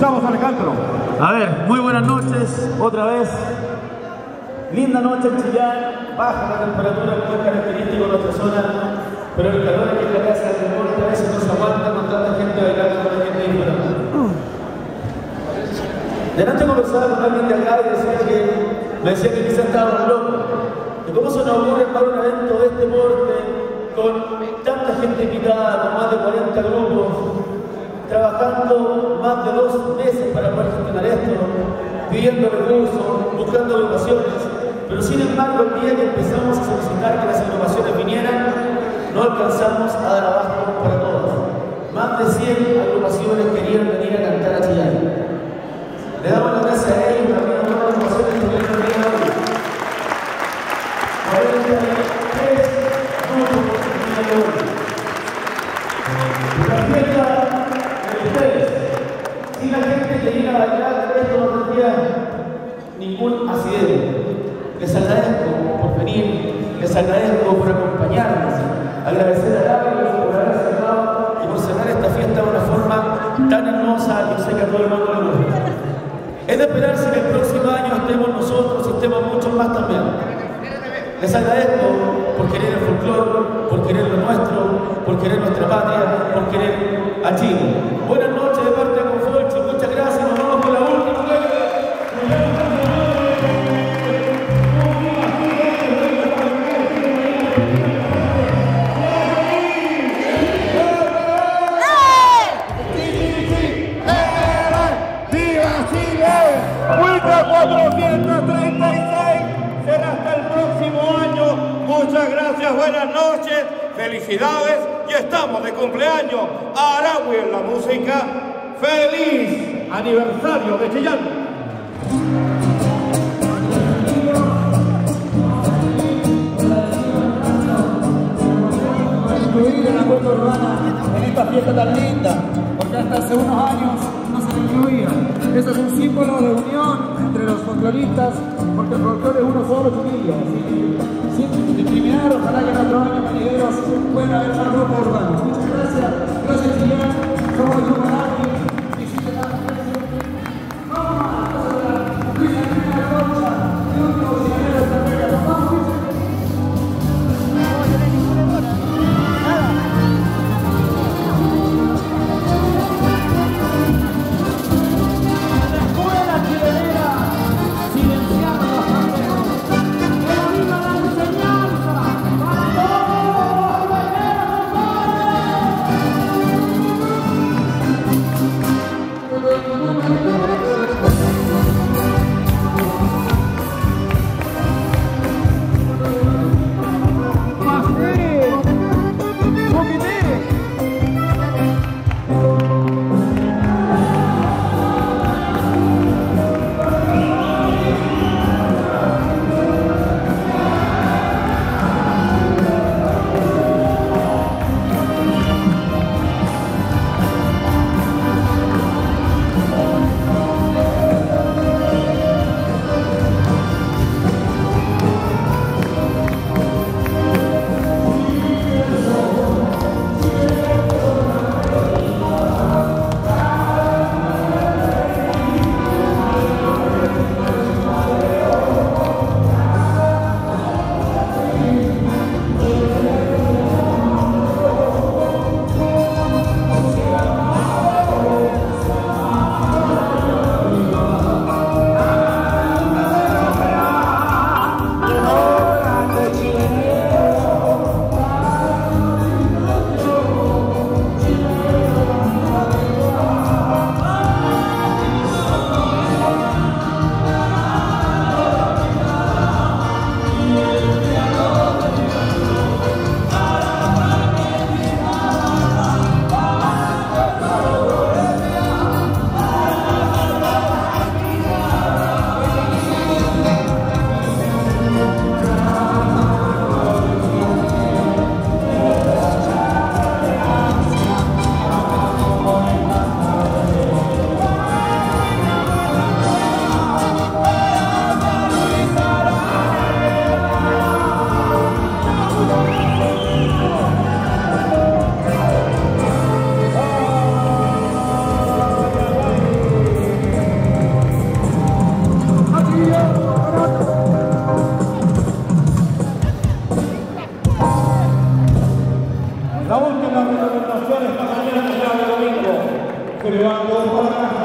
escuchamos, Alejandro. A ver, muy buenas noches, otra vez. Linda noche en Chillán, baja la temperatura como es característico de nuestra zona, pero el calor aquí en la casa del deporte a veces no se aguanta con tanta gente bailando, con la gente disfrutando. Delante conversaba con alguien de acá y me decía que quizás estábamos locos. ¿Y cómo se nos ocurre para un evento de este porte, con tanta gente invitada, con más de 40 grupos, trabajando más de 2 meses para poder gestionar esto, pidiendo recursos, buscando agrupaciones, pero sin embargo el día que empezamos a solicitar que las agrupaciones vinieran, no alcanzamos a dar abasto para todas. Más de 100 agrupaciones querían venir a cantar a Chillán. Le damos las gracias a ellos, también a todas las agrupaciones que vienen a venir hoy. 43 grupos de hoy. La fiesta de ustedes, si la gente que viene a bailar, esto no tendría ningún accidente. Les agradezco por venir, les agradezco por acompañarnos, agradecer a Gabriel por haber cerrado y por cerrar esta fiesta de una forma tan hermosa que sé que a todo el mundo le gusta. Es de esperarse que el próximo año estemos nosotros y estemos muchos más también. Les agradezco por querer el folclore, por querer lo nuestro, por querer nuestra patria, por querer a Chile. Buenas noches de parte de Confolcho, muchas gracias, nos vamos con la última. ¡Viva Chile! ¡Ultra 436! Será hasta el próximo año. Muchas gracias, buenas noches, felicidades y estamos de cumpleaños. Aragüe en la música. ¡Feliz aniversario de Chillán! Incluir en la cuenta urbana en esta fiesta tan linda, porque hasta hace unos años no se le incluía. Eso es un símbolo de unión entre los folcloristas, porque el folclore es uno solo, chiquillos. Sin discriminar, ojalá que en otros años venideros puedan haber más grupos urbanos. Muchas gracias, gracias Chillán, somos el grupo Naki, y si te dan vamos a Luis Antonio de Rocha, y otro cocinero de Estrategia, nos vamos, Luis. La última recomendación esta mañana será de domingo. Se levantó para